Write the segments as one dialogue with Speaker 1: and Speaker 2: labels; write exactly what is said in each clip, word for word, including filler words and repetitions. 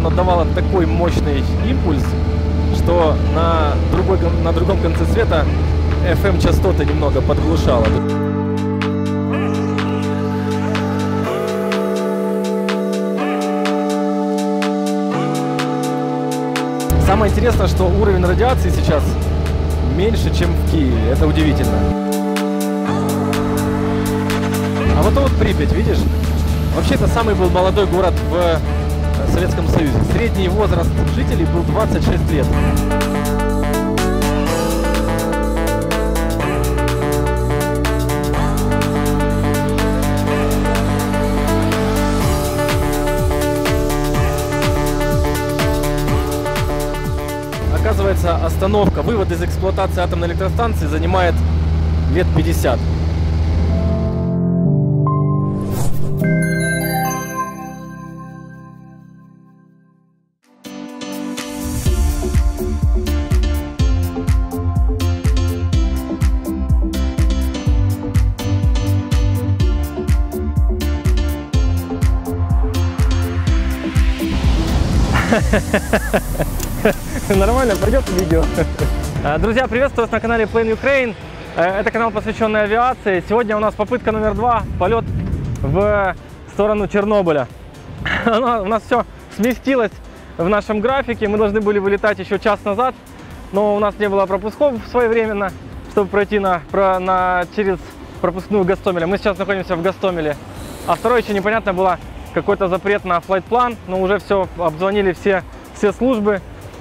Speaker 1: оно давало такой мощный импульс, что на, другой, на другом конце света эф эм частоты немного подглушало. Самое интересное, что уровень радиации сейчас меньше, чем в Киеве. Это удивительно. А вот вот Припять, видишь? Вообще, это самый был молодой город в Советском Союзе. Средний возраст жителей был двадцать шесть лет. Оказывается, остановка, вывод из эксплуатации атомной электростанции занимает лет пятьдесят. Нормально, пойдет видео. Друзья, приветствую вас на канале Plane Ukraine. Это канал, посвященный авиации. Сегодня у нас попытка номер два, полет в сторону Чернобыля. У нас все сместилось в нашем графике. Мы должны были вылетать еще час назад, но у нас не было пропусков своевременно, чтобы пройти на, на, через пропускную Гостомеля. Мы сейчас находимся в Гостомеле. А второе, еще непонятно было, какой-то запрет на флайт-план, но уже все, обзвонили все, все службы.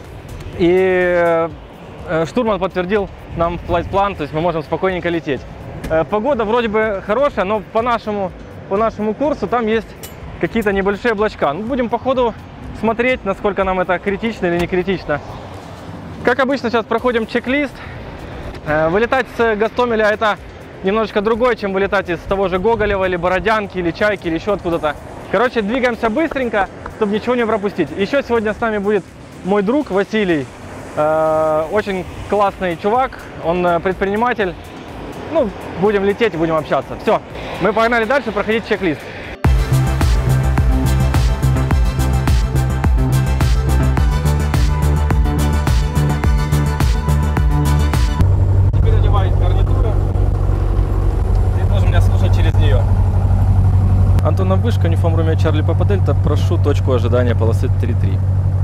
Speaker 1: И штурман подтвердил нам флайт-план, то есть мы можем спокойненько лететь. Погода вроде бы хорошая, но по нашему, по нашему курсу там есть какие-то небольшие облачка. Ну, будем по ходу смотреть, насколько нам это критично или не критично. Как обычно, сейчас проходим чек-лист. Вылетать с Гостомеля — это немножечко другое, чем вылетать из того же Гоголева или Бородянки, или Чайки, или еще откуда-то. Короче, двигаемся быстренько, чтобы ничего не пропустить. Еще сегодня с нами будет мой друг Василий, э, очень классный чувак, он предприниматель. Ну, будем лететь и будем общаться. Все, мы погнали дальше проходить чек-лист. Теперь одеваюсь гарнитуру. Ты должен меня слушать через нее. Антонов Вышка, Uniform Romeo Charlie Papa Delta, прошу точку ожидания полосы три три.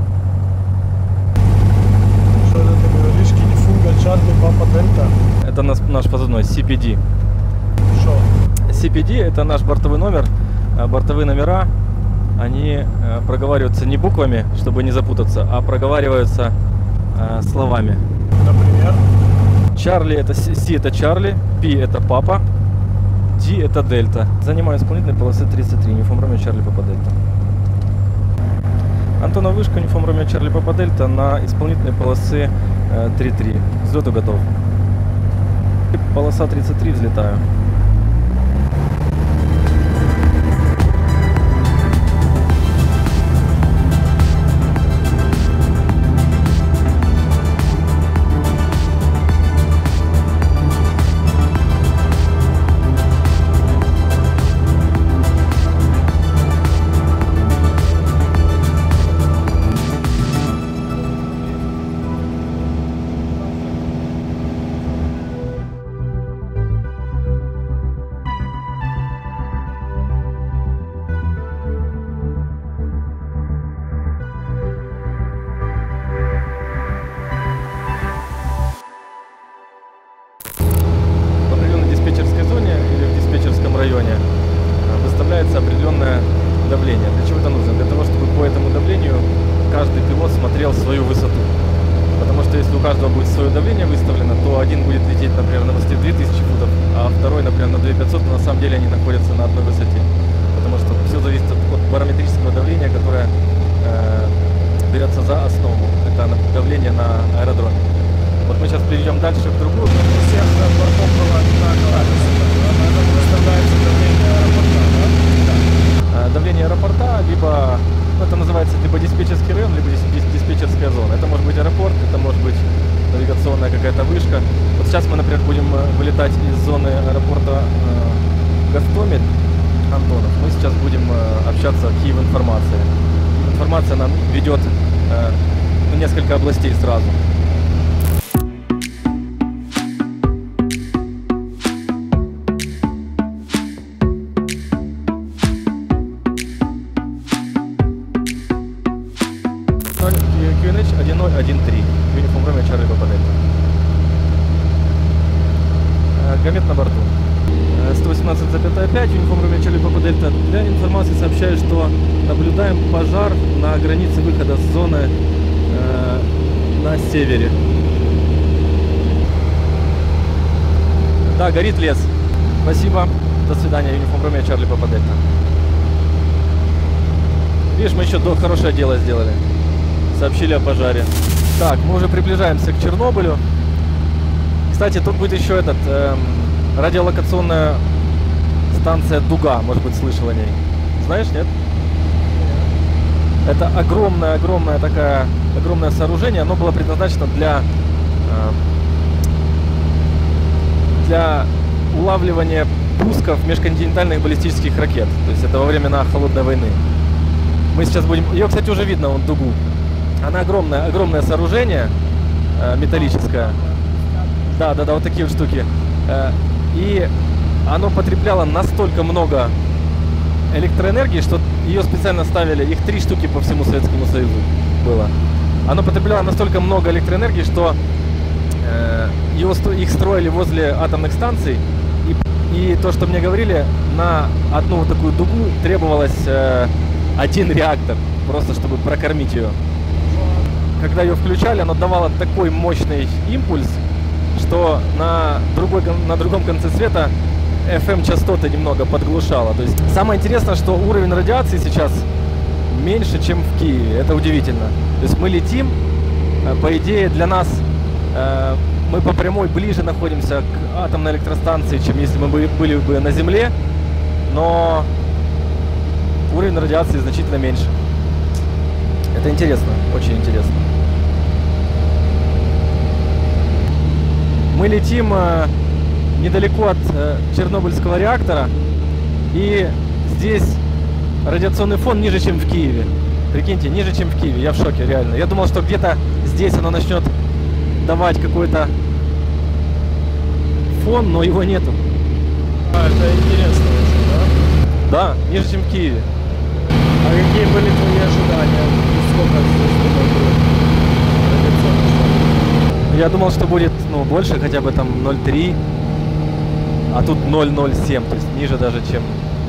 Speaker 1: Это наш, наш позывной си пи ди.
Speaker 2: Что?
Speaker 1: си пи ди — это наш бортовой номер. Бортовые номера, они проговариваются не буквами, чтобы не запутаться, а проговариваются э, словами.
Speaker 2: Например?
Speaker 1: Чарли — это си, это Чарли, Пи — это папа, Ди — это Дельта. Занимаю исполнительной полосы тридцать три, Uniform Romeo Charlie Papa Delta. Антонов Вышка, Uniform Romeo Charlie Papa Delta на исполнительной полосы три три. К взлету готов. Полоса тридцать три, взлетаю. Районе выставляется определенное давление. Для чего это нужно? Для того, чтобы по этому давлению каждый пилот смотрел свою высоту. Потому что если у каждого будет свое давление выставлено, то один будет лететь, например, на высоте две тысячи футов, а второй, например, на две тысячи пятьсот, но на самом деле они находятся на одной высоте. Потому что все зависит от барометрического давления, которое э, берется за основу. Это давление на аэродроме. Вот мы сейчас перейдем дальше в другую.
Speaker 2: Всех бортов было одинаково. Выставляется давление аэропорта, да?
Speaker 1: Давление аэропорта, либо, ну, это называется либо диспетчерский район, либо диспетчерская зона. Это может быть аэропорт, это может быть навигационная какая-то вышка. Вот сейчас мы, например, будем вылетать из зоны аэропорта э, Гостомель, Антонов. Мы сейчас будем э, общаться Киев информация. информация нам ведет э, в несколько областей сразу. кью эн эйч один ноль один три. Uniform Romeo Charlie Papa Delta. Гамет на борту. сто восемнадцать пять, Uniform Romeo Charlie Papa Delta. Для информации сообщаю, что наблюдаем пожар на границе выхода с зоны э, на севере. Да, горит лес. Спасибо. До свидания, Uniform Romeo Charlie Papa Delta. Видишь, мы еще до хорошее дело сделали. Сообщили о пожаре. Так, мы уже приближаемся к Чернобылю. Кстати, тут будет еще этот эм, радиолокационная станция Дуга, может быть, слышал о ней. Знаешь, нет? Это огромное-огромное такое огромное сооружение. Оно было предназначено для э, для улавливания пусков межконтинентальных баллистических ракет. То есть это во времена Холодной войны. Мы сейчас будем... Ее, кстати, уже видно, вон Дугу. Она огромное, огромное сооружение э, металлическое. Да, да, да, вот такие вот штуки. Э, и оно потребляло настолько много электроэнергии, что ее специально ставили, их три штуки по всему Советскому Союзу было. Оно потребляло настолько много электроэнергии, что э, его, их строили возле атомных станций. И, и то, что мне говорили, на одну вот такую дугу требовалось э, один реактор, просто чтобы прокормить ее. Когда ее включали, она давала такой мощный импульс, что на, другой, на другом конце света эф эм-частоты немного подглушало. То есть самое интересное, что уровень радиации сейчас меньше, чем в Киеве. Это удивительно. То есть мы летим, по идее, для нас мы по прямой ближе находимся к атомной электростанции, чем если мы были бы на Земле, но уровень радиации значительно меньше. Это интересно, очень интересно. Мы летим э, недалеко от э, Чернобыльского реактора, и здесь радиационный фон ниже, чем в Киеве. Прикиньте, ниже, чем в Киеве. Я в шоке, реально. Я думал, что где-то здесь оно начнет давать какой-то фон, но его нету.
Speaker 2: А, это интересно очень, да?
Speaker 1: Да, ниже, чем в Киеве.
Speaker 2: А какие были твои ожидания? Сколько здесь было?
Speaker 1: Я думал, что будет, ну, больше, хотя бы там ноль целых три, а тут ноль целых ноль семь, то есть ниже даже, чем...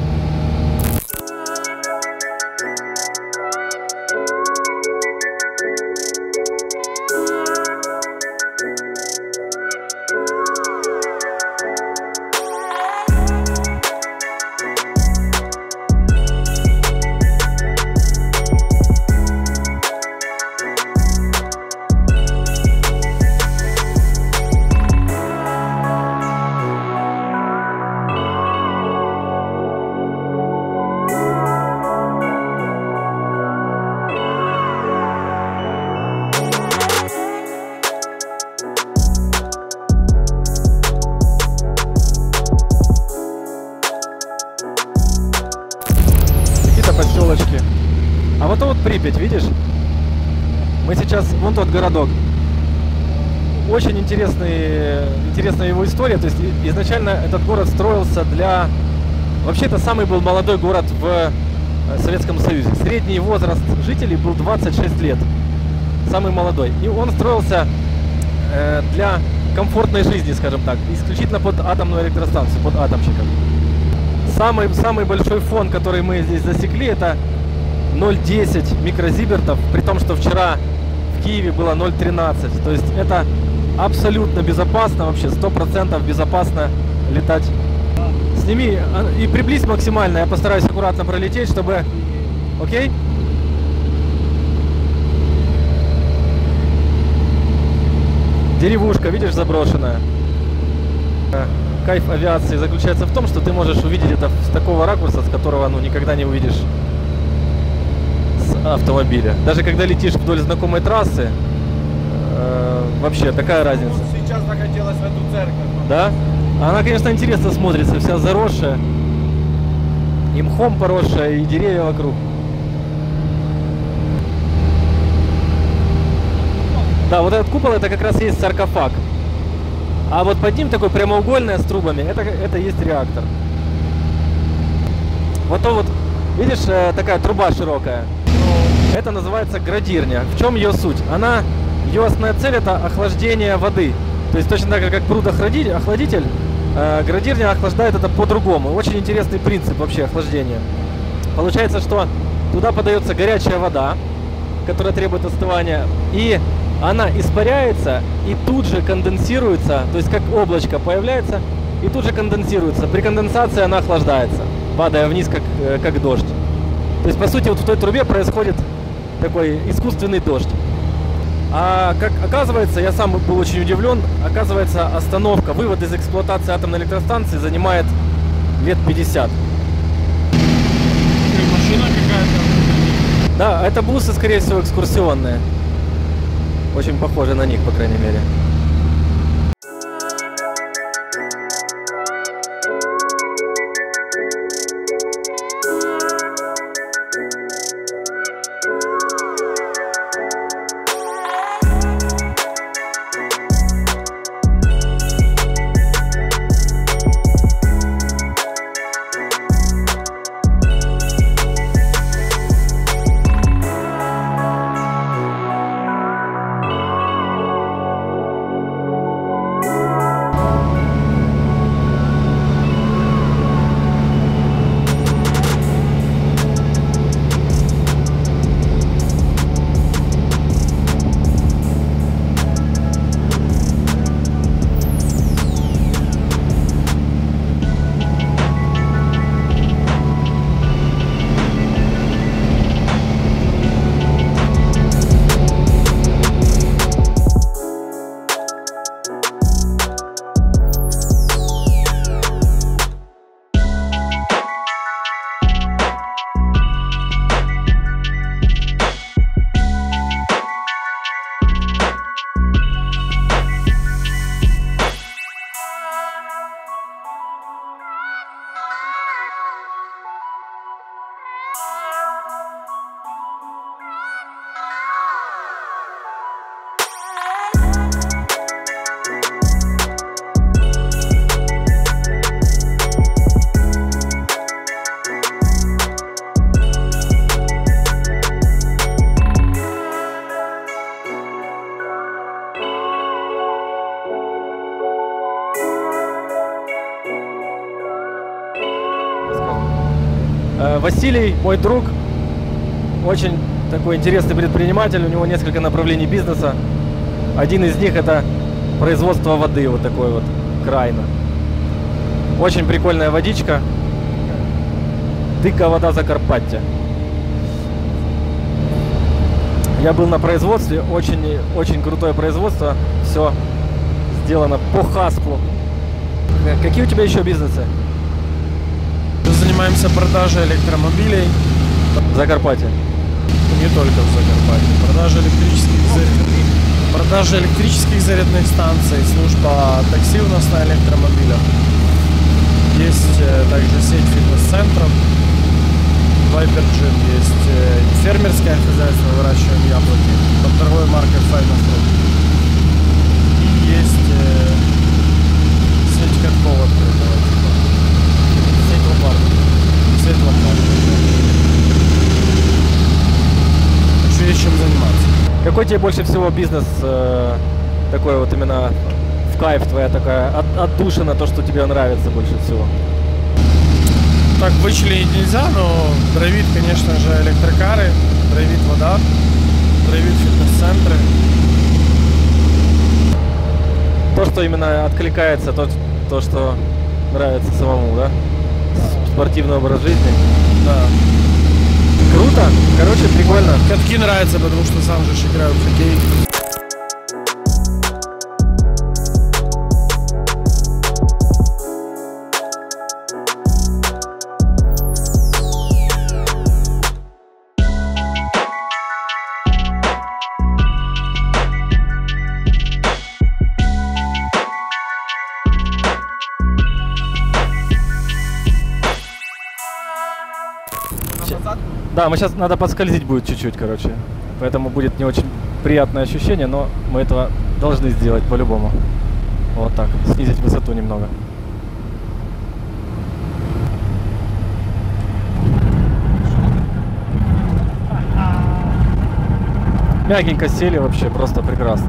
Speaker 1: Поселочки. А вот вот Припять, видишь? Мы сейчас, вон тот городок. Очень интересный, интересная его история. То есть изначально этот город строился для... Вообще это самый был молодой город в Советском Союзе. Средний возраст жителей был двадцать шесть лет. Самый молодой. И он строился э, для комфортной жизни, скажем так. Исключительно под атомную электростанцию, под атомщиков. Самый, самый большой фон, который мы здесь засекли, это ноль целых десять микрозибертов, при том, что вчера в Киеве было ноль целых тринадцать. То есть это абсолютно безопасно, вообще сто процентов безопасно летать. Сними и приблизь максимально, я постараюсь аккуратно пролететь, чтобы... Окей? Деревушка, видишь, заброшенная. Кайф авиации заключается в том, что ты можешь увидеть это с такого ракурса, с которого, ну, никогда не увидишь с автомобиля. Даже когда летишь вдоль знакомой трассы, э, вообще такая разница.
Speaker 2: Сейчас захотелось в эту церковь.
Speaker 1: Да? Она, конечно, интересно смотрится, вся заросшая, и мхом поросшая, и деревья вокруг. Да, вот этот купол это как раз есть саркофаг. А вот под ним такой прямоугольное с трубами, это, это есть реактор. Вот то вот, видишь, такая труба широкая. Это называется градирня. В чем ее суть? Она, ее основная цель это охлаждение воды. То есть точно так же, как прудоохладитель, э, градирня охлаждает это по-другому. Очень интересный принцип вообще охлаждения. Получается, что туда подается горячая вода, которая требует остывания, и она испаряется и тут же конденсируется, то есть как облачко появляется и тут же конденсируется. При конденсации она охлаждается, падая вниз, как, как дождь. То есть, по сути, вот в той трубе происходит такой искусственный дождь. А как оказывается, я сам был очень удивлен, оказывается, остановка, вывод из эксплуатации атомной электростанции занимает лет пятьдесят.
Speaker 2: Машина какая-то.
Speaker 1: Да, это бусы, скорее всего, экскурсионные. Очень похожи на них, по крайней мере. Василий, мой друг, очень такой интересный предприниматель, у него несколько направлений бизнеса. Один из них это производство воды, вот такой вот, крайно. Очень прикольная водичка. Дикая вода Закарпаття. Я был на производстве, очень, очень крутое производство, все сделано по хаспу. Какие у тебя еще бизнесы?
Speaker 2: Мы занимаемся продажей электромобилей.
Speaker 1: В Закарпатье?
Speaker 2: Не только в Закарпатье. Продажа электрических, продажа электрических зарядных станций, служба такси у нас на электромобилях. Есть также сеть фитнес-центров, Viper Gym, есть фермерское хозяйство, выращиваем яблоки под торговой маркой Final Fruit. И есть сеть катков открытого типа. Сеть ломбард. Сеть ломбард. Еще есть чем заниматься.
Speaker 1: Какой тебе больше всего бизнес э, такой вот именно в кайф, твоя такая от, отдушина, то, что тебе нравится больше всего?
Speaker 2: Так вычленить нельзя, но драйвит, конечно же, электрокары, драйвит вода, драйвит фитнес-центры.
Speaker 1: То, что именно откликается, то, то что нравится самому, да? Спортивный образ жизни.
Speaker 2: Да.
Speaker 1: Круто, короче, прикольно.
Speaker 2: Катки нравятся, потому что сам же играю в хоккей.
Speaker 1: Да, мы сейчас надо подскользить будет чуть-чуть, короче. Поэтому будет не очень приятное ощущение, но мы этого должны сделать по-любому. Вот так, снизить высоту немного. Мягенько сели вообще, просто прекрасно.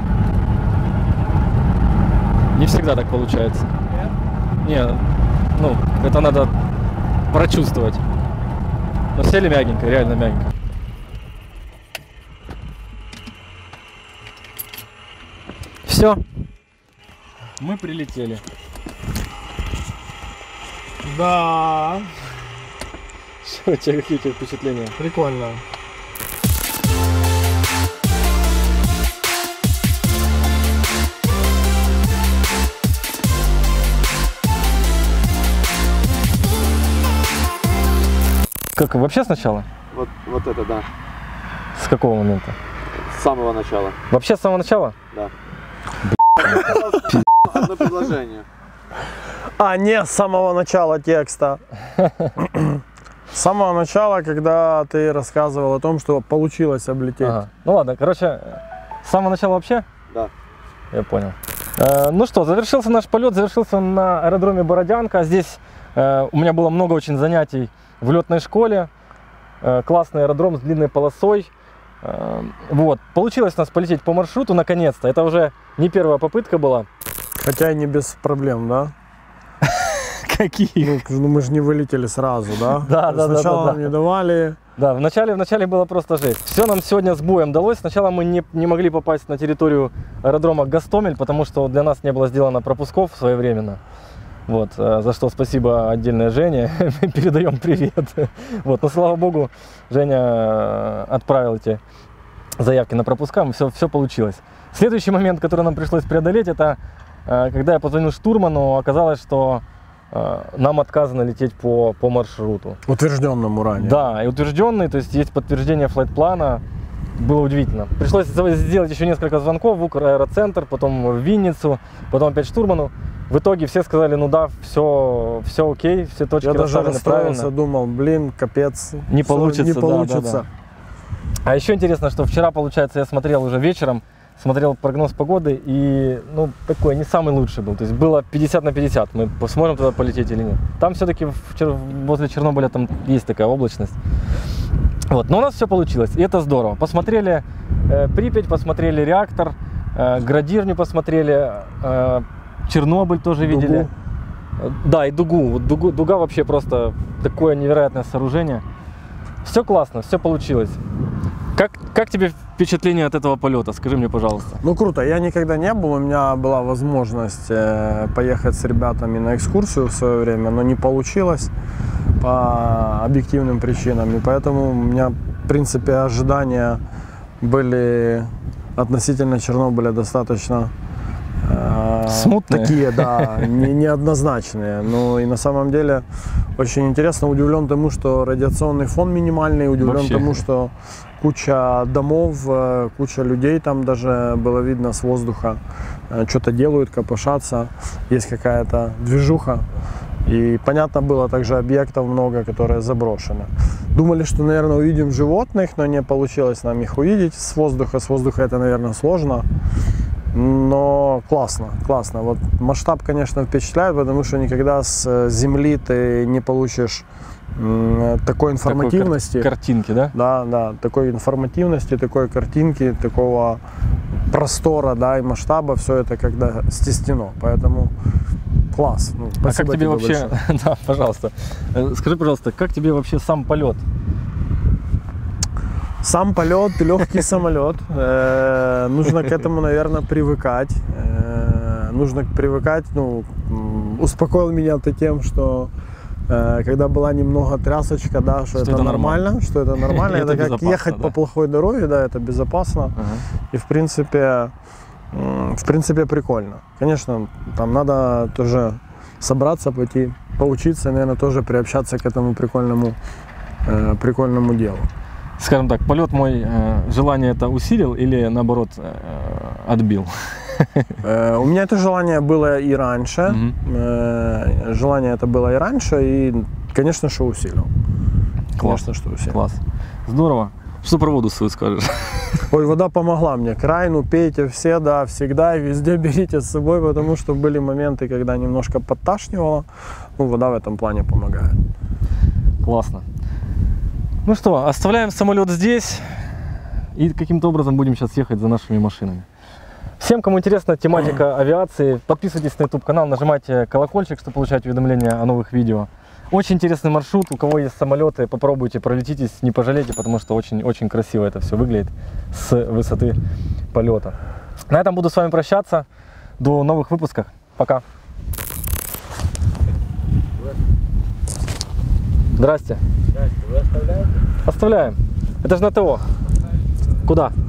Speaker 1: Не всегда так получается. Не, ну, это надо прочувствовать. Но сели мягенько, реально мягенько. Все. Мы прилетели.
Speaker 2: Да,
Speaker 1: Что, у тебя какие у тебя впечатления?
Speaker 2: прикольно.
Speaker 1: Как, вообще сначала?
Speaker 3: Вот, вот это да.
Speaker 1: С какого момента?
Speaker 3: С самого начала.
Speaker 1: Вообще с самого начала?
Speaker 3: Да. Одно предложение.
Speaker 2: А, не с самого начала текста. С самого начала, когда ты рассказывал о том, что получилось облететь.
Speaker 1: Ага. Ну ладно, короче, с самого начала вообще?
Speaker 3: Да.
Speaker 1: Я понял. Э, ну что, завершился наш полет, завершился он на аэродроме Бородянка. Здесь э, у меня было много очень занятий в летной школе. Э, классный аэродром с длинной полосой. Э, вот. Получилось у нас полететь по маршруту наконец-то. Это уже не первая попытка была.
Speaker 2: Хотя и не без проблем, да?
Speaker 1: Какие?
Speaker 2: Ну, мы же не вылетели сразу, да?
Speaker 1: Да, да, да,
Speaker 2: Сначала
Speaker 1: да,
Speaker 2: нам
Speaker 1: да.
Speaker 2: не давали.
Speaker 1: Да, вначале, вначале было просто жесть. Все нам сегодня с боем далось. Сначала мы не, не могли попасть на территорию аэродрома Гастомель, потому что для нас не было сделано пропусков своевременно. Вот, э, за что спасибо отдельное Жене. Передаем привет. Вот, но слава богу, Женя э, отправил эти заявки на пропуска, все, все получилось. Следующий момент, который нам пришлось преодолеть, это э, когда я позвонил штурману, оказалось, что э, нам отказано лететь по, по маршруту.
Speaker 2: Утвержденному ранее.
Speaker 1: Да, и утвержденный, то есть есть подтверждение флайт-плана. Было удивительно. Пришлось сделать еще несколько звонков в Укр-аэроцентр, потом в Винницу, потом опять штурману. В итоге все сказали, ну да, все, все окей, все точки
Speaker 2: Я даже
Speaker 1: расставлены
Speaker 2: расстроился,
Speaker 1: правильно.
Speaker 2: думал, блин, капец.
Speaker 1: Не
Speaker 2: всё
Speaker 1: получится,
Speaker 2: Не
Speaker 1: да,
Speaker 2: получится.
Speaker 1: да, да. А еще интересно, что вчера, получается, я смотрел уже вечером, смотрел прогноз погоды, и, ну, такой не самый лучший был. То есть было пятьдесят на пятьдесят, мы сможем туда полететь или нет. Там все-таки возле Чернобыля там есть такая облачность. Вот, но у нас все получилось, и это здорово. Посмотрели э, Припять, посмотрели реактор, э, Градирню посмотрели, э, Чернобыль тоже
Speaker 2: Дугу.
Speaker 1: видели. Э, Да, и Дугу. Вот Дугу. Дуга вообще просто такое невероятное сооружение. Все классно, все получилось. Как, как тебе впечатление от этого полета? Скажи мне, пожалуйста.
Speaker 2: Ну круто, я никогда не был, у меня была возможность э, поехать с ребятами на экскурсию в свое время, но не получилось по объективным причинам, и поэтому у меня, в принципе, ожидания были относительно Чернобыля достаточно э,
Speaker 1: Смутные.
Speaker 2: такие, да, не, неоднозначные. Ну и на самом деле очень интересно, удивлен тому, что радиационный фон минимальный, удивлен
Speaker 1: Вообще.
Speaker 2: тому, что куча домов, э, куча людей там даже было видно с воздуха, э, что-то делают, копошатся, есть какая-то движуха. И понятно было также объектов много, которые заброшены. Думали, что, наверное, увидим животных, но не получилось нам их увидеть с воздуха. С воздуха это, наверное, сложно. Но классно, классно. Вот масштаб, конечно, впечатляет, потому что никогда с земли ты не получишь м, такой информативности.
Speaker 1: Такой кар- картинки, да?
Speaker 2: Да, да, такой информативности, такой картинки, такого простора, да, и масштаба, все это когда стеснено. Поэтому класс. Ну,
Speaker 1: А как тебе вообще,
Speaker 2: большое.
Speaker 1: да, пожалуйста, Э, скажи, пожалуйста, как тебе вообще сам полет?
Speaker 2: Сам полет, легкий самолет. Э, нужно к этому, наверное, привыкать. Э, нужно привыкать. Ну, м, успокоил меня ты тем, что э, когда была немного трясочка, да, что,
Speaker 1: Что
Speaker 2: это,
Speaker 1: это
Speaker 2: нормально,
Speaker 1: нормально.
Speaker 2: что это нормально.
Speaker 1: Это
Speaker 2: Это как
Speaker 1: безопасно,
Speaker 2: ехать
Speaker 1: да.
Speaker 2: по плохой дороге, да, это безопасно.
Speaker 1: Ага.
Speaker 2: И в принципе, м, в принципе прикольно. Конечно, там надо тоже собраться, пойти поучиться, наверное, тоже приобщаться к этому прикольному, э, прикольному делу.
Speaker 1: Скажем так, полет мой, э, желание это усилил или наоборот э, отбил?
Speaker 2: Э, У меня это желание было и раньше.
Speaker 1: Мгм.
Speaker 2: Э, Желание это было и раньше, и, конечно, что усилил.
Speaker 1: Класс.
Speaker 2: Конечно, что усилил.
Speaker 1: Класс. Здорово. Что про воду свою скажешь?
Speaker 2: Ой, вода помогла мне. Крайну пейте все, да, всегда и везде берите с собой, потому что были моменты, когда немножко подташнивало. Ну, вода в этом плане помогает.
Speaker 1: Классно. Ну что, оставляем самолет здесь и каким-то образом будем сейчас ехать за нашими машинами. Всем, кому интересна тематика авиации, подписывайтесь на YouTube канал, нажимайте колокольчик, чтобы получать уведомления о новых видео. Очень интересный маршрут, у кого есть самолеты, попробуйте, пролетитесь, не пожалейте, потому что очень-очень красиво это все выглядит с высоты полета. На этом буду с вами прощаться, до новых выпусков, пока. Здрасте.
Speaker 2: Здрасте, вы оставляете?
Speaker 1: Оставляем. Это же на ТО. Куда?